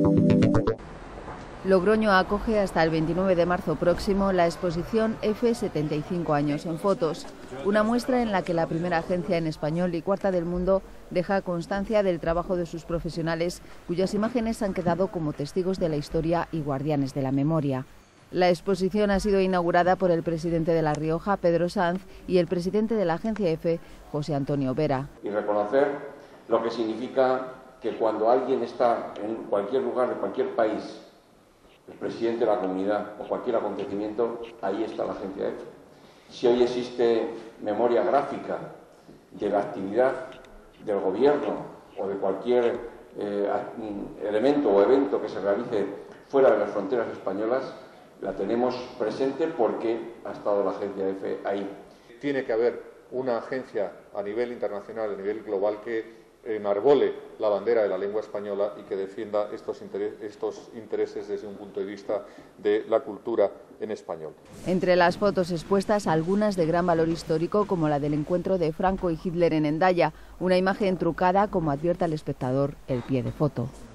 Logroño acoge hasta el 29 de marzo próximo la exposición F 75 años en fotos, una muestra en la que la primera agencia en español y cuarta del mundo deja constancia del trabajo de sus profesionales, cuyas imágenes han quedado como testigos de la historia y guardianes de la memoria. La exposición ha sido inaugurada por el presidente de La Rioja, Pedro Sanz, y el presidente de la agencia F, José Antonio Vera. Y reconocer lo que significa que cuando alguien está en cualquier lugar de cualquier país, el presidente de la comunidad o cualquier acontecimiento, ahí está la agencia F. Si hoy existe memoria gráfica de la actividad del gobierno o de cualquier elemento o evento que se realice fuera de las fronteras españolas, la tenemos presente porque ha estado la agencia F ahí. Tiene que haber una agencia a nivel internacional, a nivel global, que enarbole la bandera de la lengua española y que defienda estos intereses desde un punto de vista de la cultura en español. Entre las fotos expuestas, algunas de gran valor histórico, como la del encuentro de Franco y Hitler en Hendaya, una imagen trucada, como advierte al espectador el pie de foto.